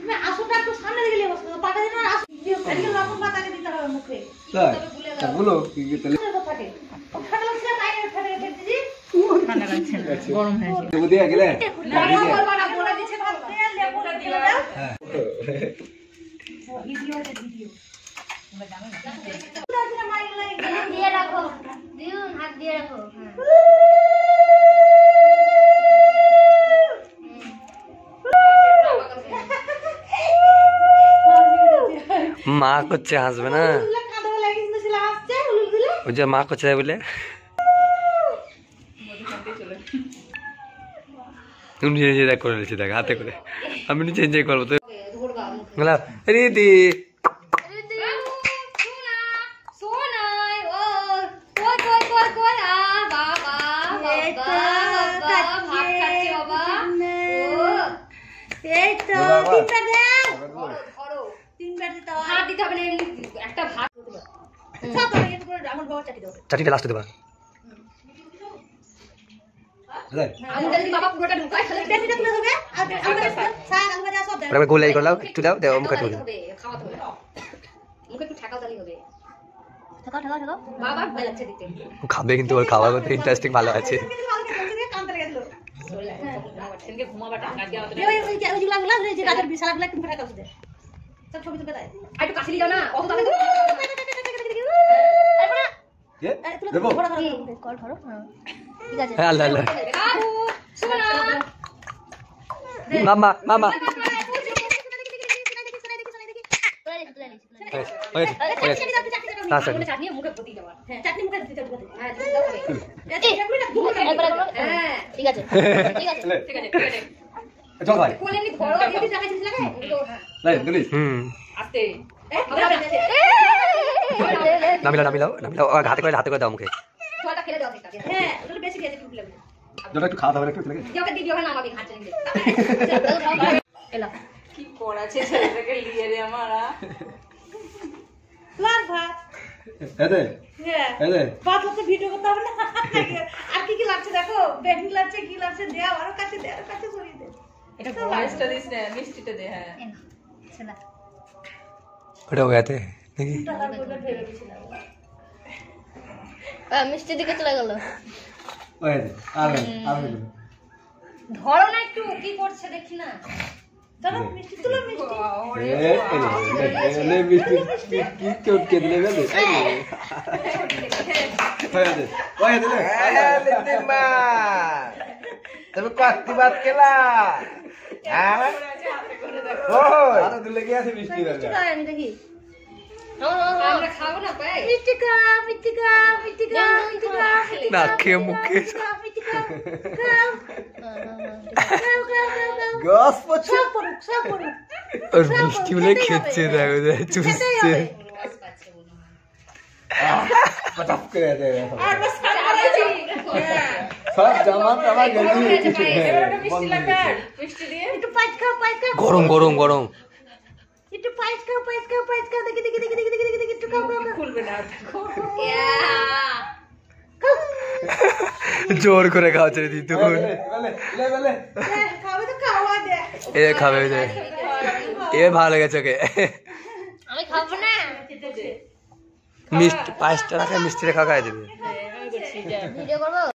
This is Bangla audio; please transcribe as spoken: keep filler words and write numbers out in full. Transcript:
তুমি আসুটা একটু সামনে দিকে বসো পাটা দিন আর আসু এদিকে লবণ পাতাকে দিতে হবে মুখে তাই বলো কি কি তাহলে থাকে ঠান্ডা লাগছে না তাই ঠান্ডা লাগছে দিদি ঠান্ডা লাগছে না গরম হয়েছে লেবু দিয়ে গেলে না বলবা না বলে দিছে ভাত দিয়ে লেবুটা দিলে দাও হ্যাঁ ভিডিও আছে ভিডিও আমরা জানো না হাত দিয়ে রাখো দিউন হাত দিয়ে রাখো মা করছে হাসবে না ওই যে মা করছে বলে তুমি নিজে নিজে দেখ করে নিচ্ছি দেখ হাতে করে আমি নিজে এনজয় করবো তো রিদি চাটিটা লাস্টে দেবা গোল এই করলাম একটু দাও দেও মুখে একটু খাবে কিন্তু ওর খাওয়ার মধ্যে ইন্টারেস্টিং ভালো আছে আল্লাহ আল্লাহ মামা মামা ঠিক আছে নামিলাও নামিলাও নামিলাও হাতে করে হাতে করে দাও মুখে একটু খাওয়া দাওয়া একটু কি করাছে ছেলেটাকে লিয়ে রে আমারা ভিডিও করতে হবে না আর কি কি লাগছে দেখো বেডি লাগছে কি লাগছে দেয়া আরো কাছে দে আরো কাছে সরিয়ে দে এটা ভয়েসটা দিস না মিষ্টিটা দে হ্যাঁ চলা ওটা হয়ে গেছে নাকি মিষ্টি দিকে চলে গেল ওই আরে আরে ধরো না একটু কি করছে দেখি না চলো মিষ্টি তুলো মিষ্টি এ এলে মিষ্টি কি কেউ কে দিলে গেলে ওই দে ওই দে লিটিল মা তুমি কত বাত কেলা হ্যাঁ ওই আরে দিলে কি আছে মিষ্টি মিষ্টি খাই আমি দেখি আমরা খাবো না ভাই মিষ্টি খা মিষ্টি খা মিষ্টি খা মিষ্টি খা না খেয়ে মুখে মিষ্টি খা খাও খাও খাও খাও গাছ পছন্দ সব পড়ুক সব পড়ুক ওর মিষ্টি বলে খেচ্ছে দেখো চুষছে পটাপ করে দে আর বাস খাচ্ছি সব জামা জামা গেলি মিষ্টি লাগবে মিষ্টি দিয়ে একটু পাইট খাও পাইট খাও গরম গরম গরম একটু পাইট খাও পাইট খাও পাইট খাও দেখি দেখি দেখি দেখি দেখি দেখি একটু খাও খাও খুলবে না দেখো জোর করে খাওয়াচ্ছে দিদি বলে বলে বলে খাবে তো খাওয়া দে এ খাবে এ ভালো লেগেছে ওকে আমি খাবো না মিষ্টি পাঁচটা রাখা মিষ্টি রেখা খাই দেবে ভিডিও করবো।